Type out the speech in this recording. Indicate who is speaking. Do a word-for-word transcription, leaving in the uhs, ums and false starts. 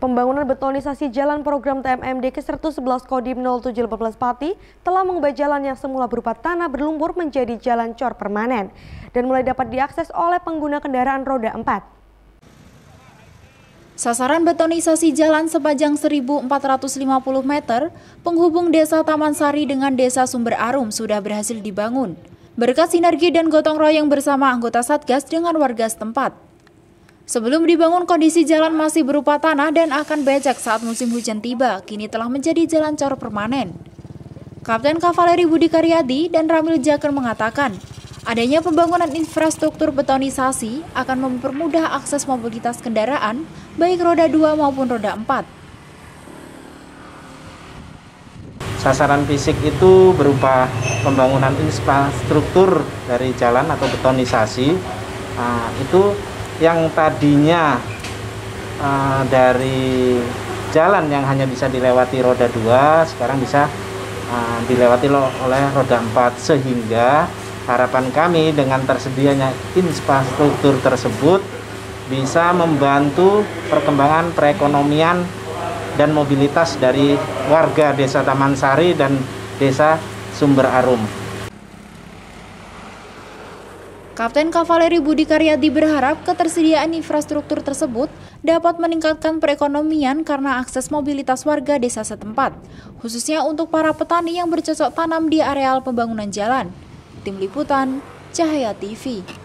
Speaker 1: Pembangunan betonisasi jalan program T M M D ke seratus sebelas Kodim nol tujuh satu delapan Pati telah mengubah jalan yang semula berupa tanah berlumpur menjadi jalan cor permanen dan mulai dapat diakses oleh pengguna kendaraan roda empat.
Speaker 2: Sasaran betonisasi jalan sepanjang seribu empat ratus lima puluh meter penghubung Desa Taman Sari dengan Desa Sumber Arum sudah berhasil dibangun berkat sinergi dan gotong royong bersama anggota Satgas dengan warga setempat. Sebelum dibangun, kondisi jalan masih berupa tanah dan akan becek saat musim hujan tiba. Kini telah menjadi jalan cor permanen. Kapten Kavaleri Budi Karyadi dan Ramil Jaker mengatakan, adanya pembangunan infrastruktur betonisasi akan mempermudah akses mobilitas kendaraan, baik roda dua maupun roda empat.
Speaker 3: Sasaran fisik itu berupa pembangunan infrastruktur dari jalan atau betonisasi. Nah, itu yang tadinya uh, dari jalan yang hanya bisa dilewati roda dua sekarang bisa uh, dilewati oleh roda empat, sehingga harapan kami dengan tersedianya infrastruktur tersebut bisa membantu perkembangan perekonomian dan mobilitas dari warga Desa Taman Sari dan Desa Sumber Arum.
Speaker 2: Kapten Kavaleri Budi Karyadi berharap ketersediaan infrastruktur tersebut dapat meningkatkan perekonomian karena akses mobilitas warga desa setempat, khususnya untuk para petani yang bercocok tanam di areal pembangunan jalan. Tim Liputan, Cahaya T V.